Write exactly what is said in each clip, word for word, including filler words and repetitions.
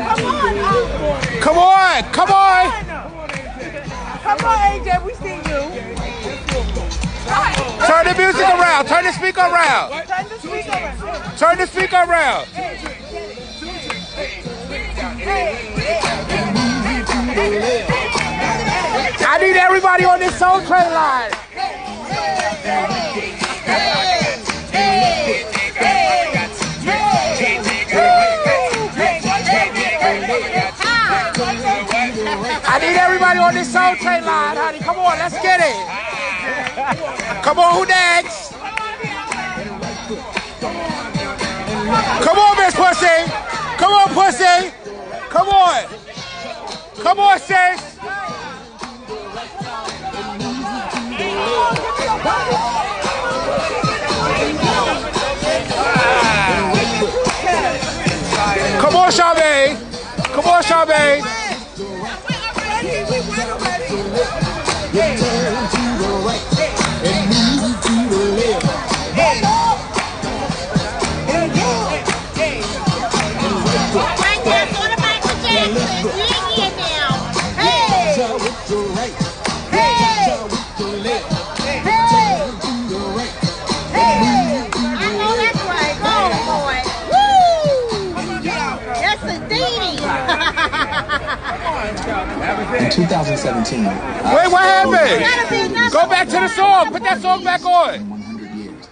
Come on, come on. Come on, A J, we see you. Turn the music around. Turn the speaker around. Turn the speaker around. Turn the speaker around. I need everybody on this Soul Train line. I need everybody on this Soul Train line, honey. Come on, let's get it. Come on, who next? Come on, Miss Pussy. Come on, Pussy. Come on. Come on, sis. Come on, Chavez. Come on, Chavez. Turn to the right and move to the left. Right now, go to Michael Jackson. Dig in now. Hey! Turn with the right. Hey! Turn with the left. Hey! Turn to the right. Hey! I know that's right. Go on, boy. Woo! Yes, indeed. In two thousand seventeen. Wait, what happened? Go back to the song. Put that song back on. one hundred years.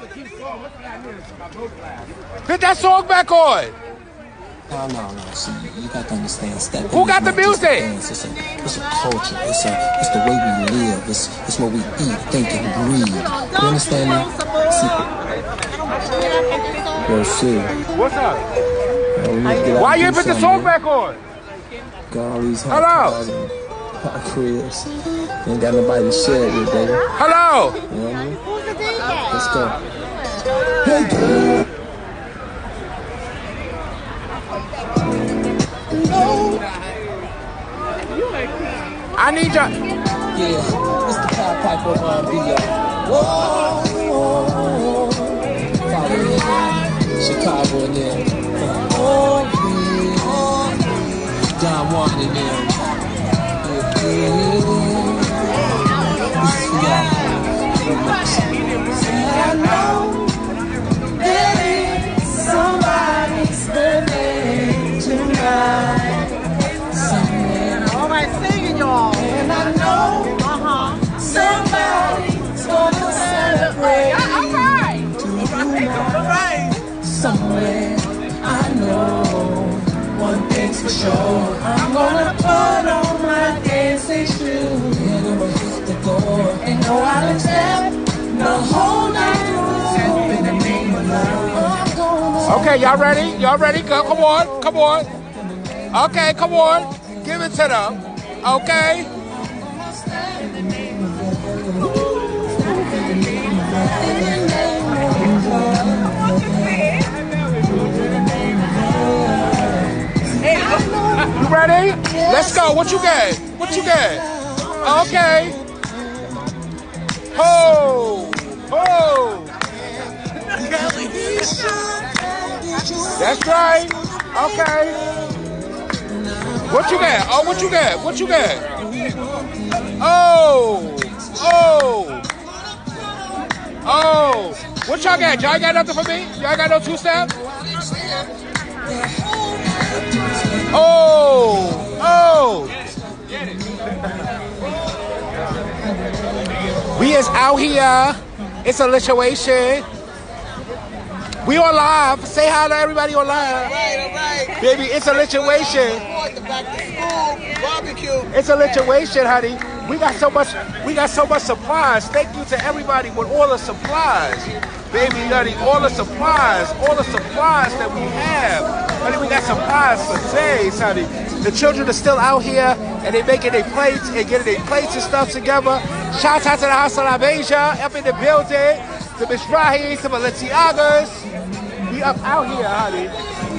Put that song back on. No, no, no. See, you got to understand. Step Who got the music? It's a, it's a culture. It's a, it's the way we live. It's, it's what we eat, think, and breathe. You understand that? See, yo, see. What's up? Yo, we need to get out Why and you do put the something, song man. back on? Got all these hot Hello? cars and hot cribs. Ain't got nobody to share it with, baby. Hello? You know what I mean? Let's go. Hey, girl. I need you. Yeah, it's the Pied Piper of R and B, yo. Whoa, whoa, follow me, Chicago and them. Oh, yeah, Don Juan and them. Yeah, yeah. I know there is somebody's birthday tonight. All right, singing, y'all. And I know Uh-huh. somebody's gonna celebrate All right. tonight. All right. Somewhere I know one thing's for sure. I'm gonna put on my dancing shoes and I'm gonna hit the door and go out and step the whole night through in the name of love. I'm gonna Okay, y'all ready? Y'all ready? Go. Come on. Come on. Okay, come on. Give it to them. Okay. You ready? Let's go. What you got? What you got? Okay. Ho! Ho! That's right. Okay. What you got? Oh, what you got? What you got? Oh! Oh! Oh! What y'all got? Y'all got nothing for me? Y'all got no two-step? Oh! Oh! We is out here. It's a situation. We on live. Say hi to everybody on live. All right, all right. Baby, it's a situation. The back to school barbecue. It's a situation, honey. We got so much, we got so much supplies. Thank you to everybody with all the supplies. Baby, honey, all the supplies, all the supplies that we have. Honey, we got supplies for days, honey. The children are still out here and they making their plates and getting their plates and stuff together. Shout out to the House of La Beja up in the building. To Miss Rahi, to Balenciagas. We up out here, honey.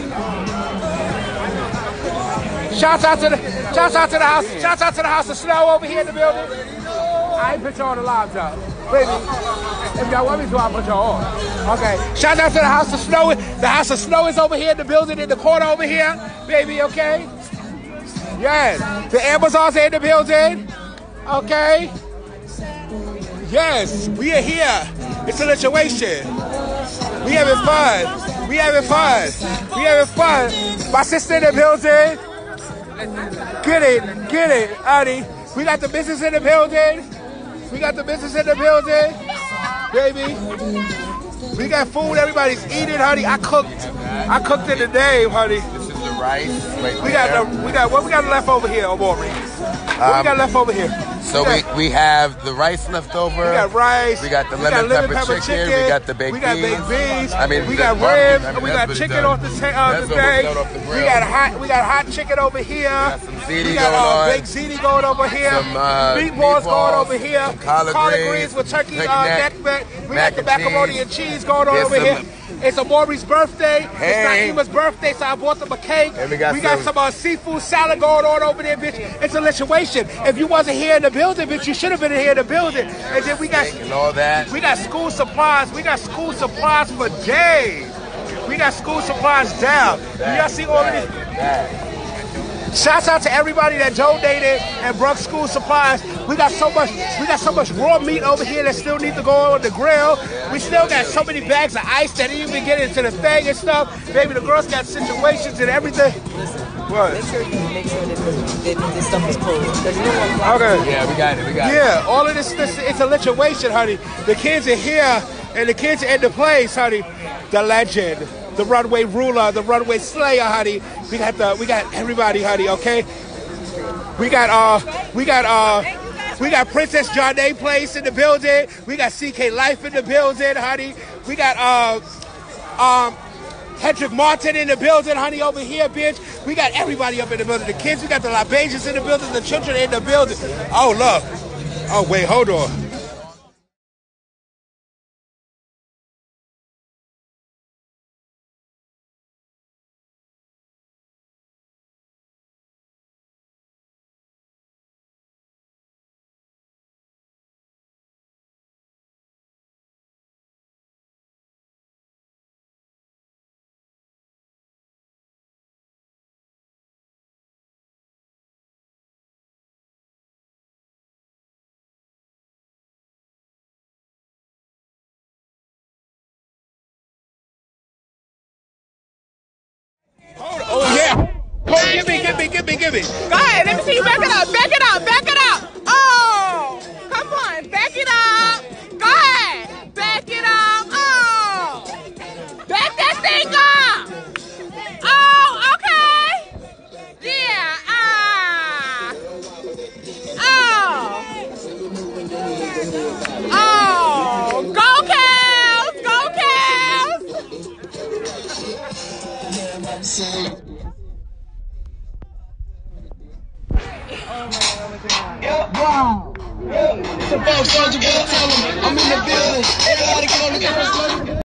Shout out to the, shout out to the house, shout out to the House of Snow over here in the building. I ain't put you on the live, though. Baby, if y'all want me to, I'll put y'all on. Okay. Shout out to the House of Snow. The House of Snow is over here in the building in the corner over here. Baby, okay? Yes. The Amazons are in the building. Okay? Yes. We are here. It's a situation. We having fun. We having fun. We having fun. My sister in the building. Get it. Get it, honey. We got the business in the building. We got the business in the building. Baby. We got food. Everybody's eating, honey. I cooked. I cooked in the day, honey. This is the rice. Right we got the, we got what we got left over here, Omori. What um, we got left over here? So we, we, we have the rice left over. We got rice. We got the we lemon, got lemon pepper, pepper chicken. chicken. We got the baked we got beans. baked beans. I mean, we got ribs. I mean, we got chicken off the uh, the thing. We got hot. We got hot chicken over here. We got some ziti we got going uh, on. baked ziti going over here. Some uh, meatballs, meatballs going over here. Some collard, collard greens, greens with turkey, turkey uh, neck, neck. We mac got the macaroni and cheese, cheese going on There's over some, here. It's Amori's birthday. Hey. It's Naima's birthday, so I bought them a cake. And we got we got some, some uh, seafood salad going on over there, bitch. It's a situation. If you wasn't here in the building, bitch, you should have been here in the building. And then we got and all that. We got school supplies. We got school supplies for days. We got school supplies down. Do y'all see all of this? Shouts out to everybody that donated and brought school supplies. We got so much, we got so much raw meat over here that still need to go on the grill. We still got so many bags of ice that didn't even get into the thing and stuff. Baby, the girls got situations and everything. What? Make sure you make sure that, that, that this stuff is closed. Okay. Yeah, we got it. We got yeah, it. all of this, this, it's a situation, honey. The kids are here and the kids are in the place, honey. The legend. The runway ruler, the runway slayer, honey. We got the, we got everybody, honey. Okay. We got uh, we got uh, we got Princess Janae Place in the building. We got C K Life in the building, honey. We got uh, um, Hedrick Martin in the building, honey. Over here, bitch. We got everybody up in the building. The kids, we got the Libasians in the building. The children in the building. Oh look. Oh wait, hold on. Oh yeah. Oh, give me, give me, give me, give me. Go ahead, let me see you back it up, back it up, back it up. Oh, come on, back it up. Go ahead, back it up. Oh, back that thing up. Oh, okay. Yeah, ah. Oh. Oh, go Cavs, go Cavs. Wow. It's a ball, Sergeant. I'm in the building. Everybody get on the